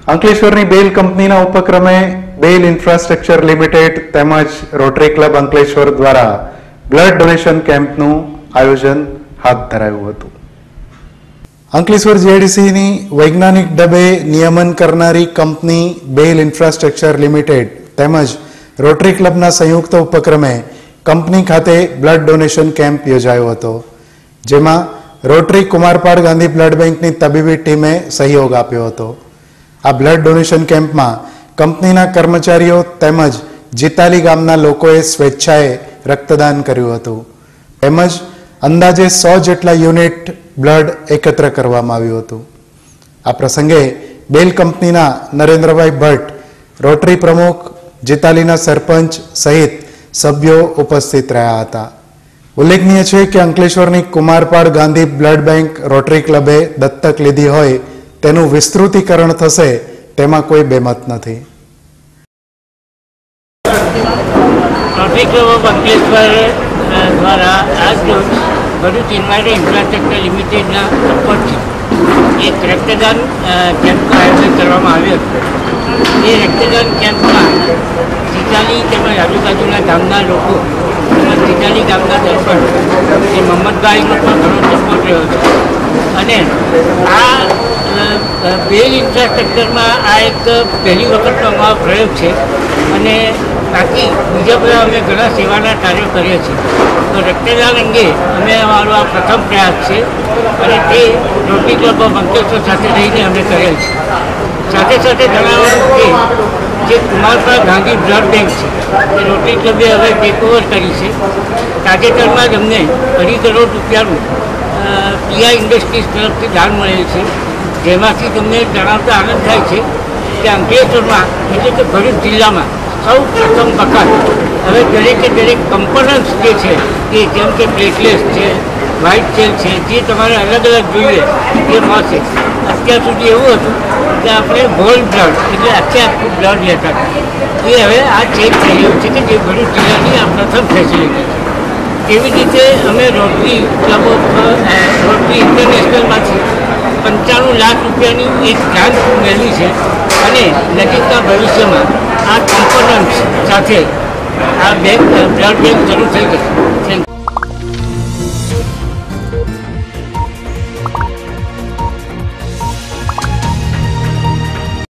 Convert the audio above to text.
અંકલેશ્વરની Bell કંપનીના ઉપક્રમે Bell Infrastructure Limited તેમજ રોટરી ક્લબ અંકલેશ્વર દ્વારા બ્લડ ડોનેશન કેમ્પનું આયોજન હાથ ધરાયું હતું. અંકલેશ્વર જીઆઈડીસીની વૈજ્ઞાનિક ઢબે નિયમન કરનારી કંપની બેલ ઇન્ફ્રાસ્ટ્રક્ચર લિમિટેડ તેમજ રોટરી ક્લબના સંયુક્ત ઉપક્રમે કંપની ખાતે બ્લડ ડોનેશન કેમ્પ યોજાયો હતો, જેમાં રોટરી કુમારપાડ ગાંધી બ્લડ બેંકની તબીબી ટીમે સહયોગ આપ્યો હતો. આ બ્લડ ડોનેશન કેમ્પમાં કંપનીના કર્મચારીઓ તેમજ જીતાલી ગામના લોકોએ સ્વેચ્છાએ રક્તદાન કર્યું હતું, તેમજ અંદાજે 100 જેટલા યુનિટ બ્લડ એકત્ર કરવામાં આવ્યું હતું. આ પ્રસંગે બેલ કંપનીના નરેન્દ્રભાઈ ભટ્ટ, રોટરી પ્રમુખ, જીતાલીના સરપંચ સહિત સભ્યો ઉપસ્થિત રહ્યા હતા. ઉલ્લેખનીય છે કે અંકલેશ્વરની Kumarpad Gandhi blood bank Rotary ક્લબે દત્તક લીધી હોય તેનું વિસ્તૃતીકરણ થશે તેમાં કોઈ બેમત નથી. રોટરી ક્લબ ઓફ અંકલેશ્વર દ્વારા આજ રોજ ભરૂચ ઇન્ફ્રાસ્ટ્રક્ચર લિમિટેડના સપોર્ટથી એક રક્તદાન કેમ્પનું આયોજન કરવામાં આવ્યું હતું. એ રક્તદાન કેમ્પમાં જીતાલી તેમજ આજુબાજુના ગામના લોકો તેમજ જીતાલી ગામના સરપંચ એ મોહમ્મદભાઈનો પણ ઘણો સપોર્ટ રહ્યો હતો. અને આ બેલ ઇન્ફ્રાસ્ટ્રક્ચરમાં આ એક પહેલી વખતનો અમારો પ્રયોગ છે અને બાકી બીજા બધા અમે ઘણા સેવાના કાર્યો કરીએ છીએ. તો રક્તદાન અંગે અમે અમારો આ પ્રથમ પ્રયાસ છે અને તે રોટરી ક્લબ ઓફ અંકલેશ્વર સાથે રહીને અમે કરેલ છે. સાથે સાથે જણાવવાનું કે જે કુમારપાડ ગાંધી બ્લડ બેંક છે એ રોટરી ક્લબે હવે ટેકઓવર કરી છે. તાજેતરમાં જ અમને 2.5 કરોડ રૂપિયાનું પીઆઈ ઇન્ડસ્ટ્રીઝ તરફથી દાન મળેલ છે, જેમાંથી તમને જણાવતા આનંદ થાય છે કે અંકલેશ્વરમાં એટલે કે ભરૂચ જિલ્લામાં સૌ પ્રથમ વખત હવે દરેકે દરેક કમ્પોનન્ટ્સ જે છે કે જેમ કે પ્લેટલેસ છે, વ્હાઇટ સેલ છે, જે તમારે અલગ અલગ જોઈએ એ મળશે. અત્યાર સુધી એવું હતું કે આપણે હોલ બ્લડ એટલે આખું બ્લડ લેતા હતા, એ હવે આ ચેન્જ થઈ રહ્યું છે કે જે ભરૂચ જિલ્લાની આ પ્રથમ ફેસિલિટી છે. એવી રીતે અમે રોટરી ક્લબ ઓફ રોટરી ઇન્ટરનેશનલમાંથી 95 લાખ રૂપિયાની એક ગ્રાન્ટ મેળવી છે અને નજીકના ભવિષ્યમાં આ કમ્પોનન્ટ્સ સાથે આ બ્લડ બેંક શરૂ થઈ જશે. Thank you.